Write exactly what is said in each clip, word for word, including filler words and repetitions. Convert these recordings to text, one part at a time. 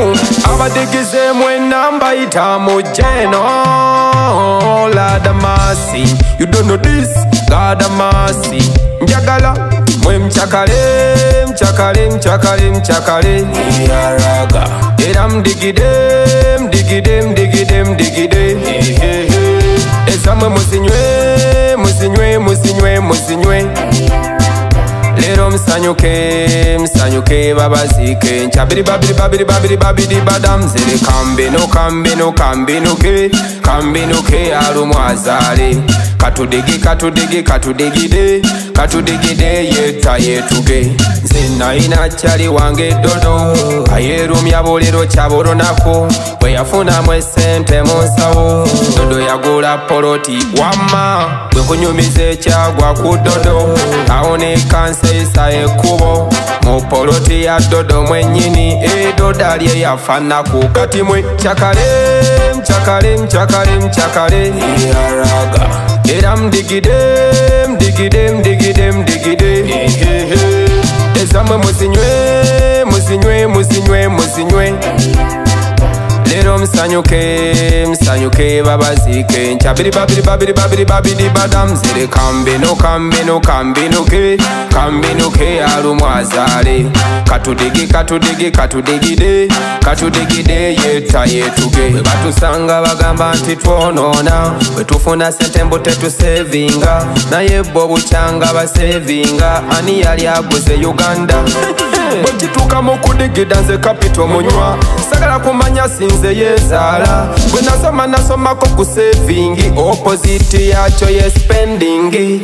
abadigize mwenamba itamu jeno. Lord of mercy, you don't know this. God of mercy, njagala mwe mchakale, mchakale, mchakale, mchakale. Yaraga era mdigide, mdigide, mdigide, mdigide. Esamwe musinywe, musinywe, musinywe, musinywe. Lero msanyuke, msanyuke babazike. Nchabiri babiri babiri babiri babiri badam zere. Kambino kambino kambinuke, kambinuke alumwazale. Katudigi katudigi katudigide, katudigide yeta yetuge. Zina ina chali wange dodo, ayerumya bolero chaboro nako. Bwe yafuna mwe sente munsawo, dodo yagula poloti wama. Bwe kunyumize chagwa kudodo, aone kanse isa ekubo. Mu poloti ya dodo mwenyini, e doda liye yafana kukati mwe. Chakale, mchakale, mchakale, mchakale. Yaraga era mdigide, mdigide, mdigide, mdigide. Esamwe musinywe, musinywe, musinywe, musinywe. Lero msanyuke, msanyuke babazike. Nchabiri babiri babiri babiri babiri badam zere. Kambino kambino kambinuke, kambinuke alumwazale. Katudigi katudigi katudigide, katudigide yeta yetuge. Bwe batusanga bagamba nti twonona, bwe tufuna sente mbu tetusevinga. Naye bo bukyanga basevinga, ani yali aguze Uganda. Bwe kituuka mu kudigida nze kapito munywa, sagala kumanya sinze yezaala. Bwe nasoma nasomako ku sevingi, opposite yakyo ye spending.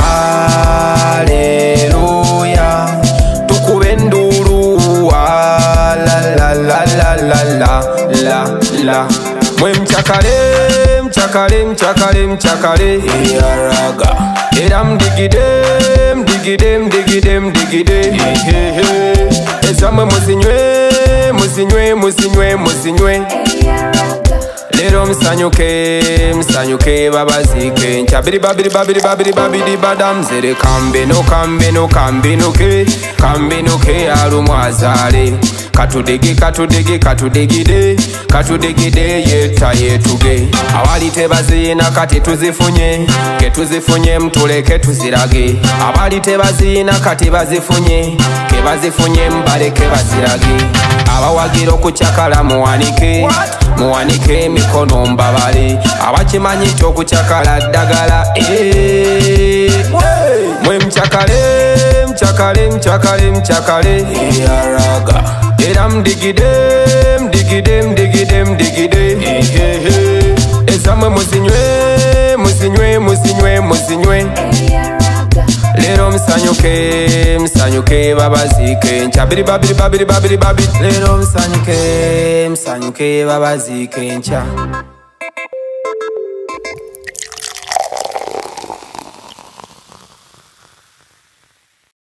Aleluya, tukube enduru. La la la la la la la la. Mwe mchakale, mchakale, mchakale, mchakale. Yaraga era mdigide, mdigide, mdigide, mdigide. Esamwe musinywe, musinywe, musinywe, musinywe. Lero msanyuke, msanyuke babazike. Nchabiri babiri babiri babiri babiri badam zere. Kambino kambino kambinuke, kambinuke alumwazale. Katudigi katudigi katudigide, katudigide yeta yetuge. Awali tebazina kati tuzifunye, ke tuzifunye mtuleke tuzirage. Awali tebazina kati bazifunye, ke bazifunye mbaleke bazirage. Abawagiro kuchakala muwanike, muwanike mikono mbabale. Abakimanyi ky'okuchakala ddagala. Eee mwe mchakale, mchakale, mchakale, mchakale. Yaraga era mdigide, mdigide, mdigide, mdigide. Esamwe musinywe, musinywe, musinywe, musinywe. Lero msanyuke, msanyuke babazike. Nchabiri babiri babiri babiri babiri. Lero msanyuke, msanyuke babazike ncha.